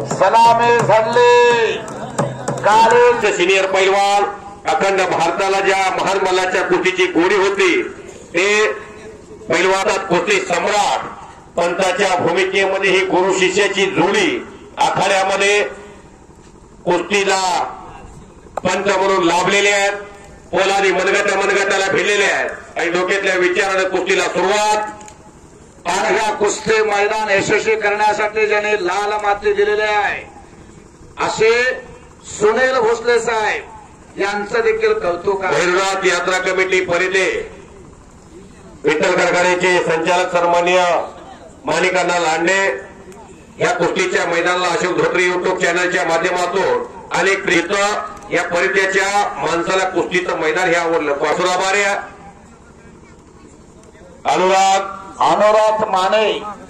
सलामी झडले काळे सिनियर पैलवान अखंड भारताला ज्या महान मल्लाच्या कुस्तीची गोडी होती ते पैलवानात कुस्ती सम्राट पंताच्या भूमिकेमध्ये ही गुरु शिष्याची जोडी आखाड्यामध्ये कुस्तीला पंत म्हणून लाभलेले आहेत. पोलादी मनगटाला भिडलेले आहेत आणि डोक्यातल्या विचाराने कुस्तीला सुरुवात. आणि या कुस्ती मैदान यशस्वी करण्यासाठी ज्याने लाल माती दिलेले आहे असे सुनील भोसले साहेब यांचं देखील कौतुक आहे. भैरवनाथ यात्रा कमिटी परिधे विठ्ठल कारखान्याचे संचालक सन्माननीय माणिकांना लांडे या कुस्तीच्या मैदानाला अशोक धोत्रे युट्यूब चॅनलच्या माध्यमातून अनेक प्रीत या परित्याच्या माणसाला कुस्तीचं मैदान हे आवडलं. वासुराबारे अनुराग माने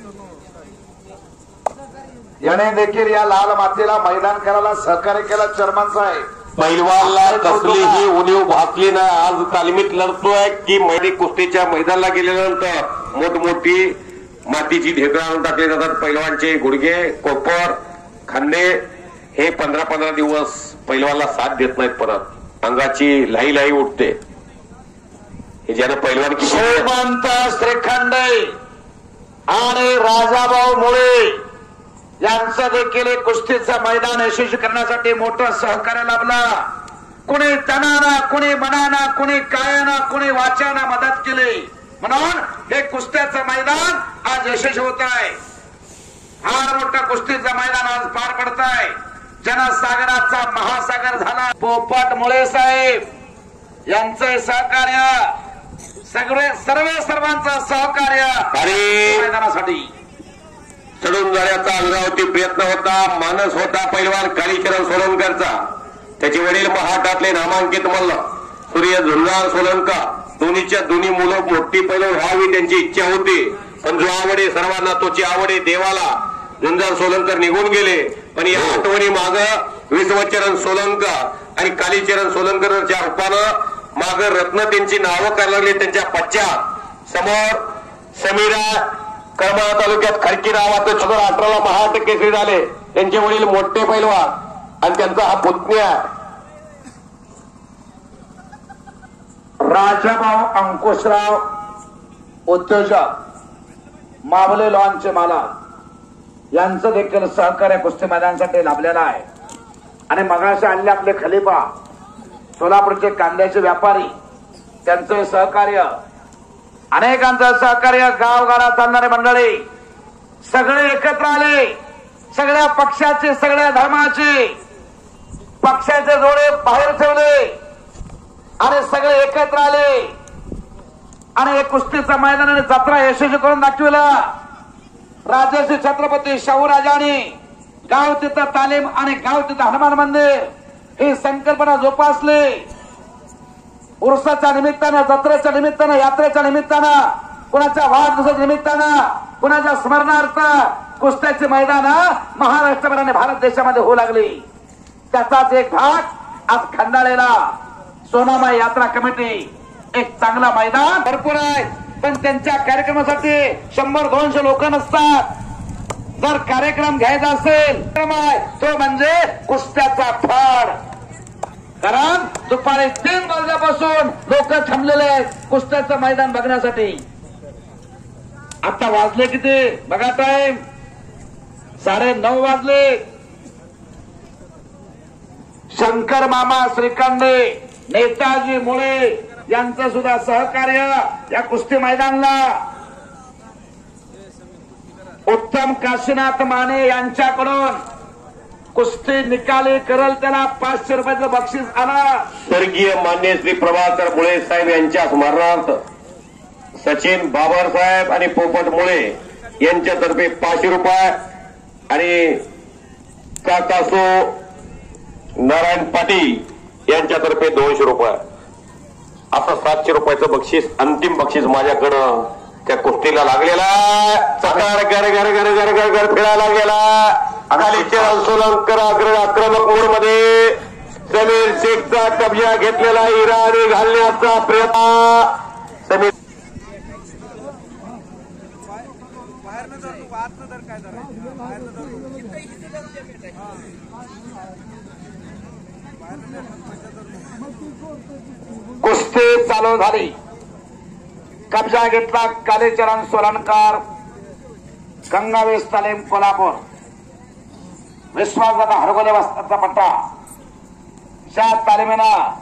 याने देखील या लाल मातीला मैदान करायला सहकार्य केलं. चर्मन साहेब पैलवानला कसलीही उणीव भासली नाही. आज तालमीत लढतोय की मैदानी कुस्तीच्या मैदानाला गेल्यानंतर मोठमोठी मातीची ढेकळं आणून टाकले जातात. पैलवानचे गुडघे कोपर खांदे हे 15-15 दिवस पैलवानला साथ देत नाहीत. परत अंगाची लाई उठते. हे ज्यानं पैलवान श्रीमंत श्रीखंडे आणि राजाभाऊ मुळे यांचं देखील कुस्तीचं मैदान यशस्वी करण्यासाठी मोठं सहकार्य लाभला. कुणी तनाना, कुणी मनाना, कुणी कायाना, कुणी वाचाना मदत केली म्हणून हे कुस्त्याचं मैदान आज यशस्वी होत आहे. फार मोठं कुस्तीचं मैदान आज पार पडत आहे. जनसागराचा महासागर झाला. पोपट मुळे साहेब यांचे सहकार्य सर्वांचं सहकार्य मैदानासाठी चढून जाण्याचा अंगावरती प्रयत्न होता. मानस होता पैलवान कालीचरण सोलनकरचा. त्याचे वडील महाटातले नामांकित मल्ल सूर्य झुंजार सोलनकर दोन्हीच्या दोन्ही मुलं मोठी पैलवान व्हावी त्यांची इच्छा होती. पण जो आवडे सर्वांना तोची आवडे देवाला झुंजार सोलनकर निघून गेले. पण या आठवणी माग विश्वचरण सोलनकर आणि कालीचरण सोलनकरच्या रूपानं माग रत्न त्यांची नावं करायला लागली. त्यांच्या पश्चात समोर समीरा करमाळा तालुक्यात खडकी नावाचं 2018ला महाराष्ट्र केसरी झाले. त्यांचे वडील मोठे पैलवान आणि त्यांचा हा पुतण्या राजाभाऊ अंकुशराव उद्योजक मावले लॉनचे मालक यांचं देखील सहकार्य कुस्ती मैदानासाठी लाभलेलं आहे. आणि मगाशी आणले आपले खलिफा सोलापूरचे कांद्याचे व्यापारी त्यांचं सहकार्य अनेकांचं सहकार्य गावगाडा चालणारे मंडळी सगळे एकत्र आले. सगळ्या पक्षाचे सगळ्या धर्माचे पक्षाचे जोडे बाहेर ठेवले आणि सगळे एकत्र आले आणि एक कुस्तीचं मैदानाने जत्रा यशस्वी करून दाखविला. राजर्षी छत्रपती शाहूराजांनी गाव तिथं तालीम आणि गाव तिथं हनुमान मंदिर ही संकल्पना जोपासली. उर्साच्या निमित्तानं, जत्रेच्या निमित्तानं, यात्रेच्या निमित्तानं, कुणाच्या वाढदिवसाच्या निमित्तानं, कुणाच्या स्मरणार्थ कुस्त्याची मैदान महाराष्ट्रभर आणि भारत देशामध्ये होऊ लागली. त्याचाच एक भाग आज खंडाळेला सोनामाई यात्रा कमिटी एक चांगला मैदान भरपूर आहे. पण त्यांच्या कार्यक्रमासाठी 100-200 लोक नसतात. जर कार्यक्रम घ्यायचा असेल तो म्हणजे कुस्त्याचा फड. कारण दुपारी 3 वाजल्यापासून लोक थांबलेले आहेत कुस्त्याचं मैदान बघण्यासाठी. आता वाजले किती बघा टाइम 9:30 वाजले. शंकर मामा श्रीखंडे नेताजी मुळे यांचं सुद्धा सहकार्य या कुस्ती मैदानाला. उत्तम काशीनाथ माने यांच्याकडून कुस्ती निकाली करल त्याला 500 रुपयाचं बक्षीस आला. स्वर्गीय मान्य श्री प्रभाकर मुळे साहेब यांच्या स्मरणार्थ सचिन बाबर साहेब आणि पोपट मुळे यांच्यातर्फे 500 रुपये आणि काकासो नारायण पाटील यांच्यातर्फे 200 रुपये असं 700 रुपयाचं बक्षीस अंतिम बक्षीस माझ्याकडं त्या कुस्तीला लागलेला. सकार घर घर घर घर घर घर फिरायला गेला. कालीचरण सोलनकर आक्रमक मोडमध्ये समीर शेखचा कब्जा घेतलेला इराणी घालण्याचा प्रयत्न. समीर बाहेर कुस्ती चालू झाली. कब्जा घेतला कालीचरण सोलनकर, गंगावेश तालीम कोल्हापूर. विश्वासदादा हरगोले वस्ताचा पट्टा. ज्या तालिमीनं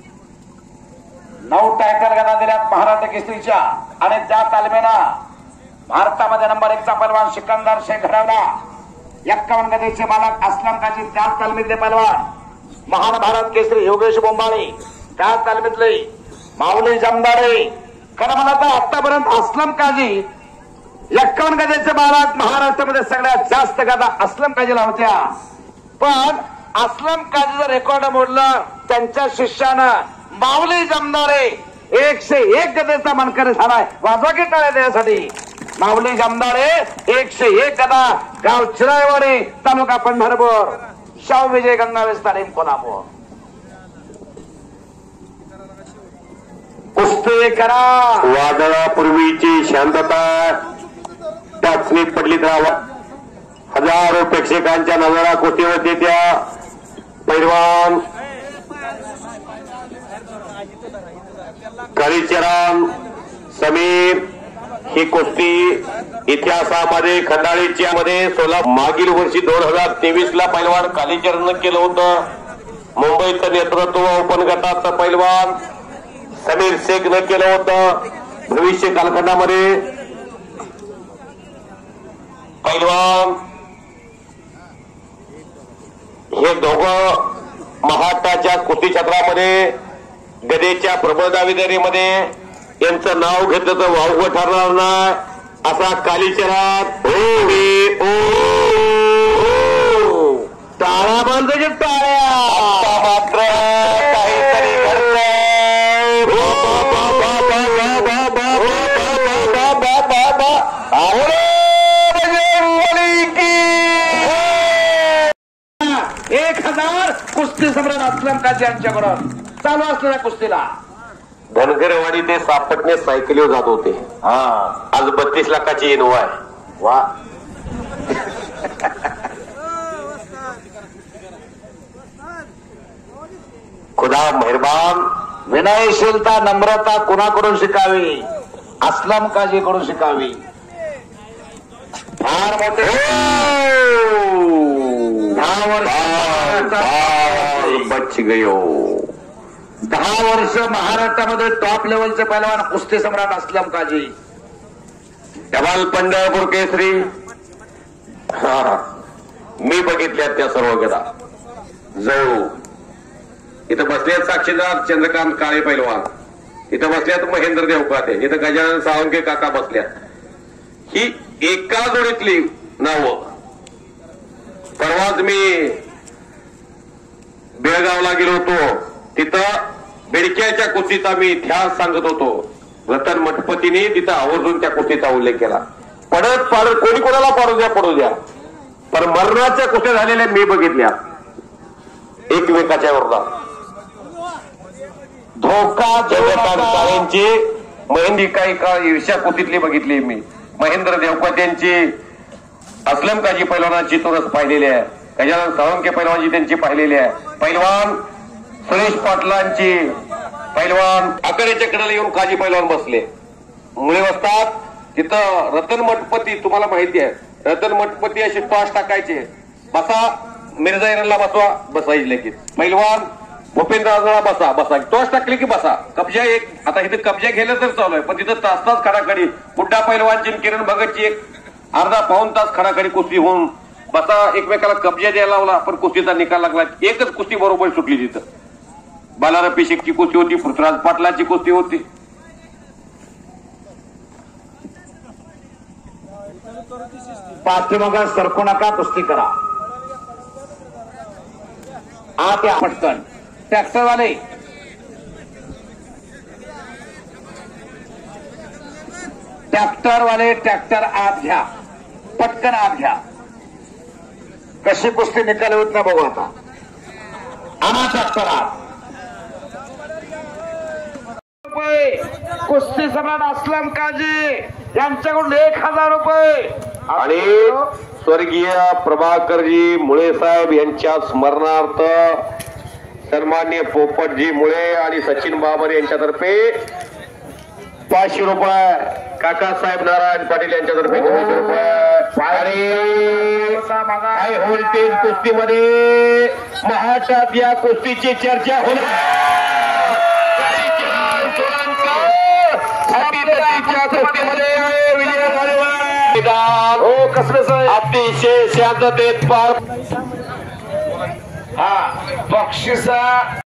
9 टायटल गदा दिल्यात महाराष्ट्र केसरीच्या आणि त्या तालिमीनं भारतामध्ये नंबर 1चा पैलवान सिकंदर शेख घडवला. 51 गदेचे मालक असलम काजी त्याच तालमीतले पैलवान. महान भारत केसरी योगेश बोंबाळे त्याच तालमीतले. माऊली जमदारे खरं म्हणा तर आतापर्यंत असलम काजी 51 गदेचे मालक महाराष्ट्रामध्ये सगळ्यात जास्त गदा असलम काजीला होत्या. पण असलम काजीचं रेकॉर्ड मोडलं त्यांच्या शिष्यानं माऊली जमदारे. 101 गदेचा मानकरी झालाय. वाजवा की टाळ्या त्यासाठी. माऊली जमदारे 101 गदा. गाव चिरायवाडी, तालुका पंढरपूर. शाहू विजय गंगावेश तालीम कोल्हापूर. कुस्ती करा. वादळापूर्वीची शांतता टाचणीत पडली तर हजारो प्रेक्षकांच्या नजरा कुस्तीवरती त्या पैलवान कालीचरण समीर ही कुस्ती इतिहासामध्ये खंडाळीच्या मध्ये मागील वर्षी 2023 ला पैलवान कालीचरण केलं होतं. मुंबईचं नेतृत्व ओपन गटाचं पैलवान समीर शेखनं केलं होतं. भविष्य कालखंडामध्ये पैलवान हे दोघं महाराष्ट्राच्या कुस्ती क्षेत्रामध्ये गदेच्या प्रबळ दावेदारीमध्ये यांचं नाव घेतलं तर वावगं ठरणार नाही. असा कालीचरण टाळ्या बांधायच्या टाळ्या. मात्र काहीतरी घडलंय. कुस्ती सम्राट असलम काजी यांच्याकडून चालू असलेल्या कुस्तीला धनगरवाडी ते सापटणे सायकलीवर जात होते. आज 32 लाखाची इनोवा आहे. वा. खुदा मेहरबान. विनयशीलता नम्रता कुणाकडून शिकावी? असलम काजीकडून शिकावी. फार मोठे 10 वर्ष बच गयो. 10 वर्ष महाराष्ट्रामध्ये टॉप लेवलचे पैलवान कुस्ती सम्राट असलम काजी. डबल पंढरपूर केसरी. मी बघितल्या त्या सर्व गदा. जळू इथं बसल्यात साक्षीदार चंद्रकांत काळे पैलवान. इथं बसल्यात महेंद्र देवकाते. इथं गजानन साळुंके काका बसल्यात. ही एका जोडीतली नावं. परवाच मी बेळगावला गेलो होतो. तिथं बेडक्याच्या कुस्तीचा मी इतिहास सांगत होतो. रतन मठपतीने तिथं आवर्जून त्या कुस्तीचा उल्लेख केला. पडत पाडत कोणी कोणाला पडू द्या पण मरणाच्या कुस्त्या झालेल्या मी बघितल्या एकमेकाच्या विरोधात. धोका जगतांची महेंद्र काही काळ ईर्ष्या कुस्तीतली बघितली मी. महेंद्र देवकात यांची असलम काजी पैलवानाची चोरस पाहिलेली आहे. गजानन साळुंके पैलवानची त्यांची पाहिलेली आहे. पैलवान सुरेश पाटलांची पैलवान आकड्याच्या कडेला येऊन काजी पैलवान बसले. मुळे बसतात तिथं रतन मठपती. तुम्हाला माहिती आहे रतन मठपती अशी टॉस टाकायचे. बसा मिर्झा इराणला बसवा बसायची लगेच. पैलवान भूपेंद्र आजळा बसा टॉस टाकली की बसा. कब्जा एक आता इथे कब्जा घेणं तर चालू आहे पण तिथं तास तास खडाखडी. बुड्डा पैलवानची किरण भगतची एक अर्धा पाऊण तास खडाखडी कुस्ती होऊन बसा एकमेकाला कब्जा द्यायला लावला. पण कुस्तीचा निकाल लागला. एकच कुस्ती बरोबर सुटली तिथं. बालारपी शेखची कुस्ती होती. पृथ्वीराज पाटलाची कुस्ती होती. पाठीमागा सरकू नका. कुस्ती करा. आत या पटकन. ट्रॅक्टरवाले ट्रॅक्टर आत घ्या. पटकन आत घ्या. कशी कुस्ती निकाल होत ना बघू आता. आणा ट्रॅक्टर आत. कुस्ती सम्राट असलम काजी यांच्याकडून 1000 रुपये आणि स्वर्गीय प्रभाकरजी मुळे साहेब यांच्या स्मरणार्थ सन्माननीय पोपटजी मुळे आणि सचिन बाबर यांच्यातर्फे 500 रुपये, काकासाहेब नारायण पाटील यांच्यातर्फे 200 रुपये आणि हाय व्होल्टेज कुस्तीमध्ये महाराष्ट्रात या कुस्तीची चर्चा होणार कुस्तीमध्ये विजय झालेला हो कसं साहेब अतिशय शांततेत पार हा बक्षिसा